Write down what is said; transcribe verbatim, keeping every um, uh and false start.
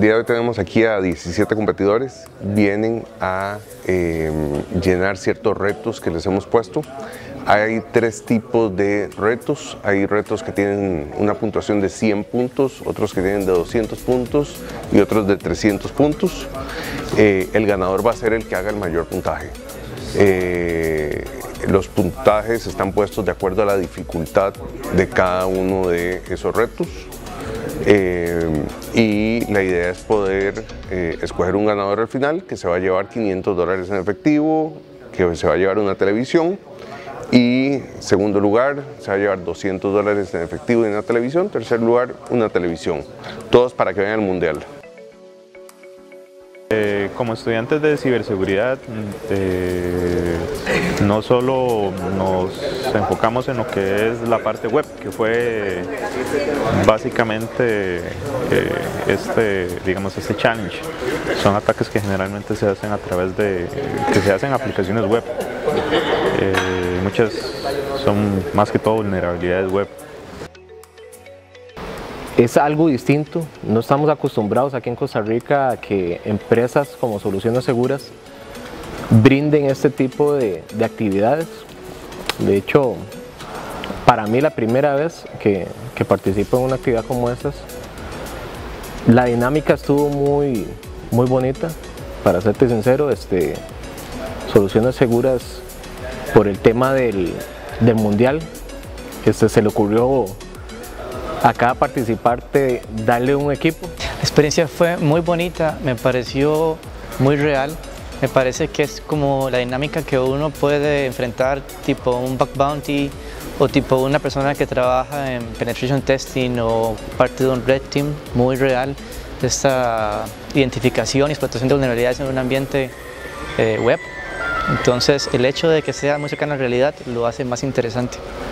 día de hoy tenemos aquí a diecisiete competidores. Vienen a eh, llenar ciertos retos que les hemos puesto. Hay tres tipos de retos. Hay retos que tienen una puntuación de cien puntos, otros que tienen de doscientos puntos y otros de trescientos puntos. Eh, el ganador va a ser el que haga el mayor puntaje. Eh, los puntajes están puestos de acuerdo a la dificultad de cada uno de esos retos. Eh, y la idea es poder eh, escoger un ganador al final que se va a llevar quinientos dólares en efectivo, que se va a llevar una televisión, y segundo lugar se va a llevar doscientos dólares en efectivo y una televisión, tercer lugar una televisión, todos para que vean el mundial. Eh, como estudiantes de ciberseguridad, eh, no solo nos enfocamos en lo que es la parte web, que fue básicamente eh, este, digamos, este challenge. Son ataques que generalmente se hacen a través de, que se hacen aplicaciones web. Eh, muchas son más que todo vulnerabilidades web. Es algo distinto, no estamos acostumbrados aquí en Costa Rica a que empresas como Soluciones Seguras brinden este tipo de, de actividades. De hecho, para mí la primera vez que, que participo en una actividad como estas, la dinámica estuvo muy, muy bonita, para serte sincero. Este, Soluciones Seguras, por el tema del, del mundial, este, se le ocurrió a cada participante darle un equipo. La experiencia fue muy bonita, me pareció muy real. Me parece que es como la dinámica que uno puede enfrentar, tipo un bug bounty o tipo una persona que trabaja en penetration testing o parte de un red team, muy real. Esta identificación y explotación de vulnerabilidades en un ambiente eh, web. Entonces el hecho de que sea muy cercano a la realidad lo hace más interesante.